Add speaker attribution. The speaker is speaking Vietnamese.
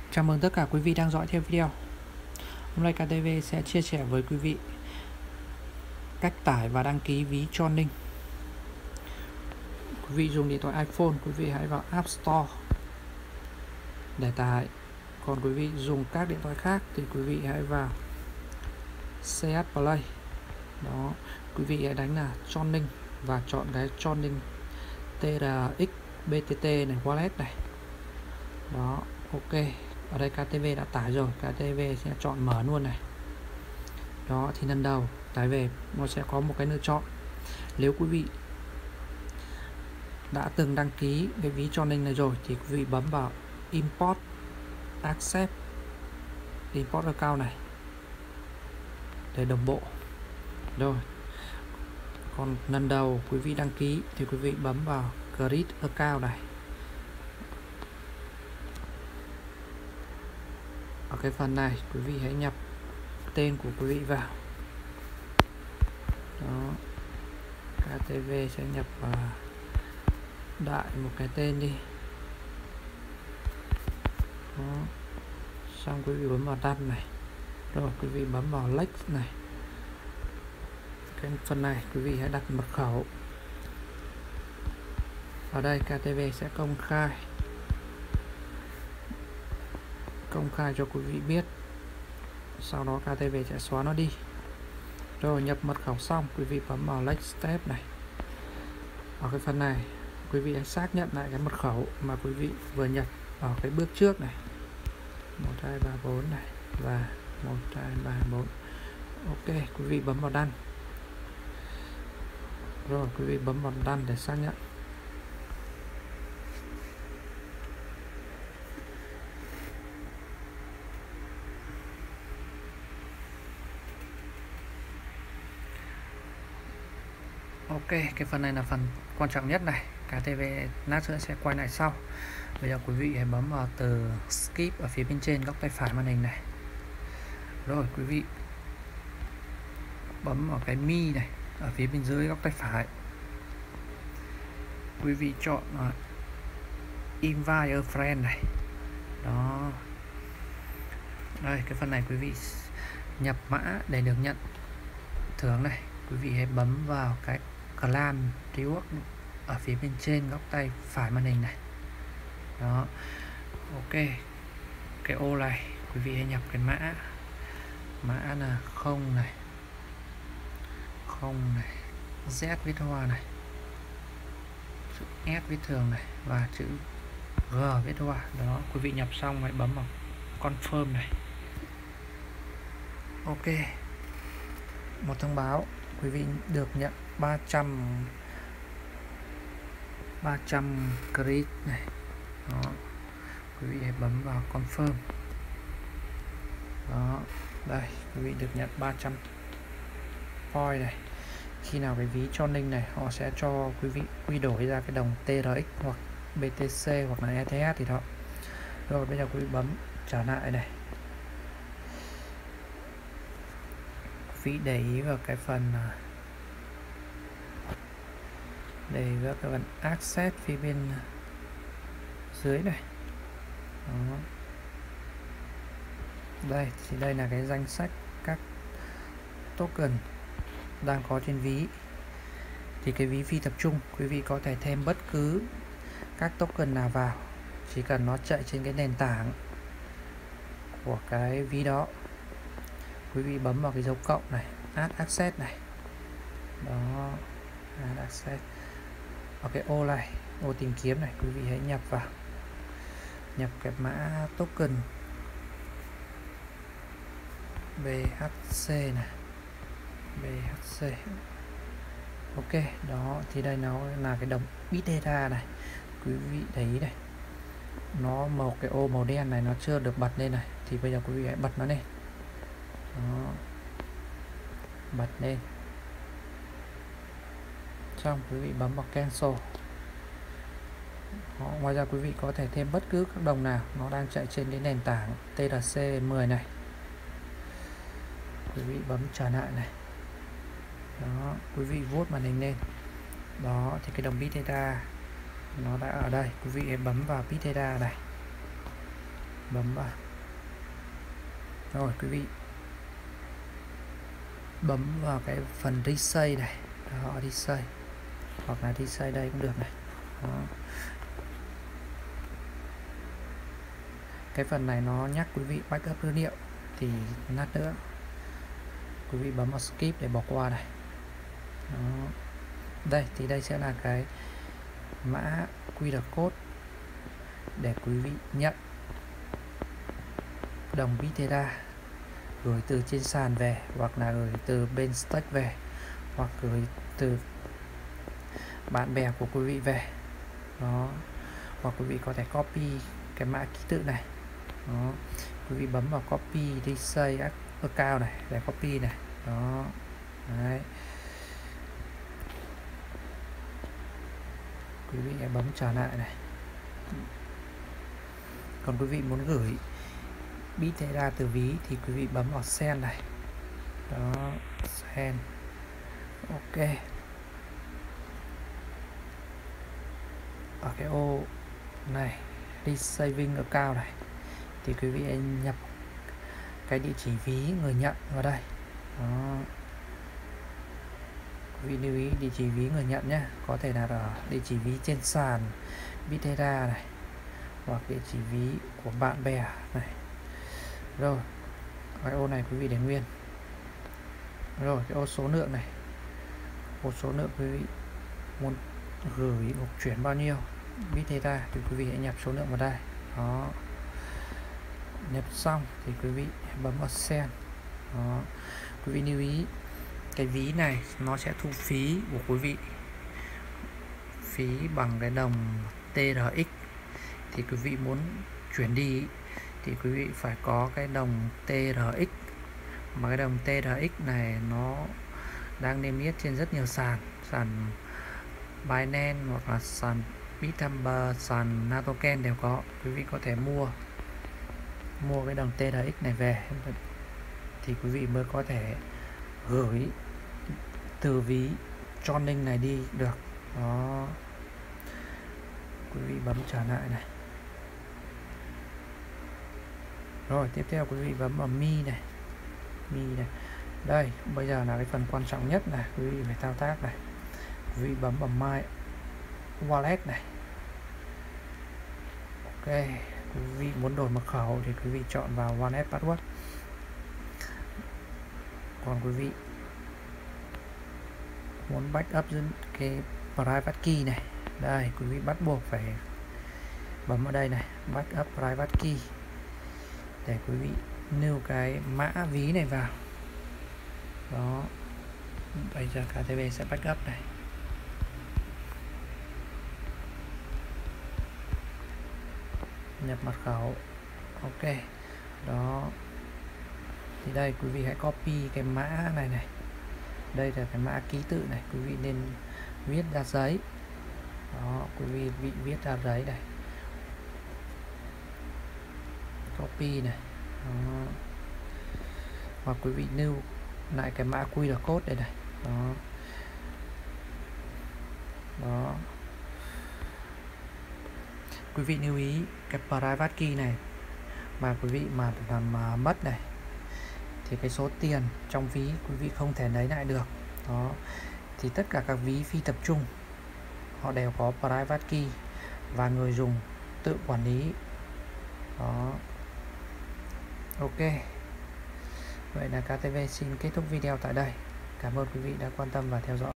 Speaker 1: Chào mừng tất cả quý vị đang dõi theo video. Hôm nay KTV sẽ chia sẻ với quý vị cách tải và đăng ký ví Troning. Quý vị dùng điện thoại iPhone, quý vị hãy vào App Store để tải. Còn quý vị dùng các điện thoại khác thì quý vị hãy vào CS Play. Đó, quý vị hãy đánh là Troning và chọn cái Troning TRX BTT này, wallet này. Đó, ok. Ở đây KTV đã tải rồi, KTV sẽ chọn mở luôn này. Đó, thì lần đầu tải về nó sẽ có một cái lựa chọn. Nếu quý vị đã từng đăng ký cái ví Troning này rồi thì quý vị bấm vào Import Accept Import Account này để đồng bộ. Rồi, còn lần đầu quý vị đăng ký thì quý vị bấm vào Create Account này. Ở cái phần này quý vị hãy nhập tên của quý vị vào. Đó, KTV sẽ nhập đại một cái tên đi. Đó, xong quý vị bấm vào đăng này. Rồi quý vị bấm vào Next này. Cái phần này quý vị hãy đặt mật khẩu. Ở đây KTV sẽ công khai cho quý vị biết. Sau đó KTV sẽ xóa nó đi. Rồi nhập mật khẩu xong, quý vị bấm vào Next Step này. Ở cái phần này quý vị hãy xác nhận lại cái mật khẩu mà quý vị vừa nhập ở cái bước trước này, 1234 này và 1234. Ok, quý vị bấm vào Done. Rồi quý vị bấm vào Done để xác nhận. Ok, cái phần này là phần quan trọng nhất này. KTV lát nữa sẽ quay lại sau. Bây giờ quý vị hãy bấm vào từ Skip ở phía bên trên góc tay phải màn hình này. Rồi quý vị bấm vào cái Mi này ở phía bên dưới góc tay phải. Quý vị chọn Invite a Friend này. Đó. Đây, cái phần này quý vị nhập mã để được nhận thưởng này. Quý vị hãy bấm vào cái Clan Reward ở phía bên trên góc tay phải màn hình này. Đó, ok. Cái ô này quý vị hãy nhập cái mã là 0 này, Z viết hoa này, chữ S viết thường này và chữ G viết hoa. Đó, quý vị nhập xong hãy bấm vào Confirm này. Ok, một thông báo quý vị được nhận 300 credit này. Đó, quý vị hãy bấm vào Confirm. Đó, đây quý vị được nhận 300 point này. Khi nào cái ví Troning này họ sẽ cho quý vị quy đổi ra cái đồng TRX hoặc BTC hoặc là ETH thì đó. Rồi bây giờ quý vị bấm trả lại này. Quý vị để ý vào cái phần Access phía bên dưới này. Đó. Đây thì đây là cái danh sách các token đang có trên ví. Thì cái ví phi tập trung quý vị có thể thêm bất cứ các token nào vào, chỉ cần nó chạy trên cái nền tảng của cái ví đó. Quý vị bấm vào cái dấu cộng này, Add Access này. Đó, Add Access. Ở cái ô này, ô tìm kiếm này, quý vị hãy nhập vào. Nhập cái mã token BHC này, BHC. Ok, đó thì đây nó là cái đồng BitData này. Quý vị để ý này, nó một cái ô màu đen này nó chưa được bật lên này, thì bây giờ quý vị hãy bật nó lên. Đó, bật lên xong quý vị bấm vào Cancel. Đó, ngoài ra quý vị có thể thêm bất cứ các đồng nào nó đang chạy trên cái nền tảng TRC10 này. Quý vị bấm trả lại này. Đó, quý vị vuốt màn hình lên. Đó thì cái đồng BitData nó đã ở đây. Quý vị bấm vào BitData này. bấm vào. Rồi quý vị bấm vào cái phần resave này, đó, resave hoặc là resave đây cũng được này. Đó. Cái phần này nó nhắc quý vị backup dữ liệu thì lát nữa quý vị bấm vào skip để bỏ qua này. Đó. Đây thì đây sẽ là cái mã QR code để quý vị nhận đồng Bitera gửi từ trên sàn về, hoặc là gửi từ bên Stake về, hoặc gửi từ bạn bè của quý vị về. Đó. Hoặc quý vị có thể copy cái mã ký tự này. Đó. Quý vị bấm vào copy resave account này để copy này. Đó. Đấy. Quý vị bấm trở lại này. Còn quý vị muốn gửi Bitera từ ví thì quý vị bấm vào send này. Đó, send. Ok. Ở cái ô này, Resaving account này thì quý vị nhập cái địa chỉ ví người nhận vào đây. Đó. Quý vị lưu ý địa chỉ ví người nhận nhé, có thể là ở địa chỉ ví trên sàn Bitera này, hoặc địa chỉ ví của bạn bè này. Rồi cái ô này quý vị để nguyên. Rồi cái ô số lượng này, ô số lượng quý vị muốn gửi hoặc chuyển bao nhiêu Bitera thì quý vị hãy nhập số lượng vào đây. Đó. Nhập xong thì quý vị bấm vào send. Đó. Quý vị lưu ý cái ví này nó sẽ thu phí của quý vị, phí bằng cái đồng TRX. Thì quý vị muốn chuyển đi thì quý vị phải có cái đồng TRX, mà cái đồng TRX này nó đang niêm yết trên rất nhiều sàn, sàn Binance hoặc là sàn Bitamber, sàn Natoken đều có. Quý vị có thể mua cái đồng TRX này về thì quý vị mới có thể gửi từ ví Joining này đi được. Đó. Quý vị bấm trở lại này. Rồi tiếp theo quý vị bấm vào mi này. Đây bây giờ là cái phần quan trọng nhất này, quý vị phải thao tác này. Quý vị bấm vào My Wallet này. Ok, quý vị muốn đổi mật khẩu thì quý vị chọn vào Wallet Password. Còn quý vị muốn backup cái private key này, đây quý vị bắt buộc phải bấm vào đây này, backup private key để quý vị lưu cái mã ví này vào. Đó, bây giờ KTB sẽ backup này. Nhập mật khẩu. Ok. Đó. Thì đây quý vị hãy copy cái mã này này. Đây là cái mã ký tự này, quý vị nên viết ra giấy. Đó, quý vị viết ra giấy này. Copy này. Đó. Hoặc quý vị lưu lại cái mã QR code đây này. Đó. Đó. Quý vị lưu ý cái private key này mà quý vị mà làm mất này thì cái số tiền trong ví quý vị không thể lấy lại được. Đó. Thì tất cả các ví phi tập trung họ đều có private key và người dùng tự quản lý. Đó. Ok. Vậy là KTV xin kết thúc video tại đây. Cảm ơn quý vị đã quan tâm và theo dõi.